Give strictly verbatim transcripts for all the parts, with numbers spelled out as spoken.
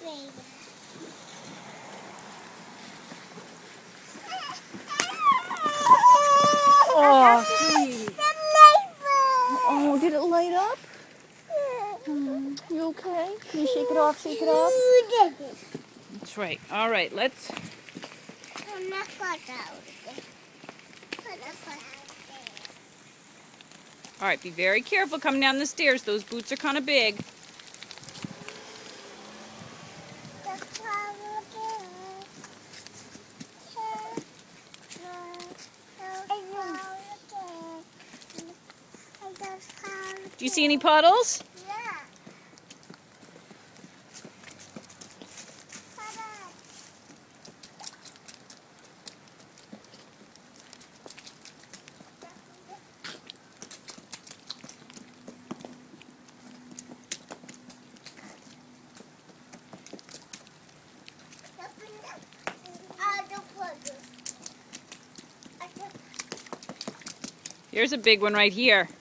Oh, sweet. Oh, did it light up? Hmm. You okay? Can you shake it off, shake it off? That's right. All right, let's... All right, be very careful coming down the stairs. Those boots are kind of big. Do you see any puddles? Yeah. Here's a big one right here.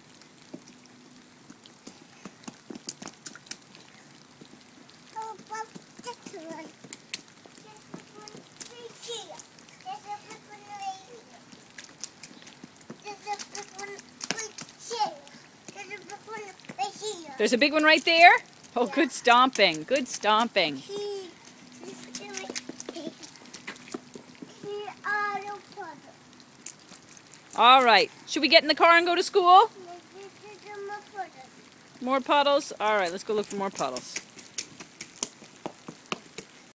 How about this one? There's a big one right here. There's a big one right here. There's a big one right here. There's a big one right here. There's a big one right there? Oh, Yeah. good stomping. Good stomping. She, she's doing it. She auto puddle. All right. Should we get in the car and go to school? This is a puddle. More puddles? All right, let's go look for more puddles.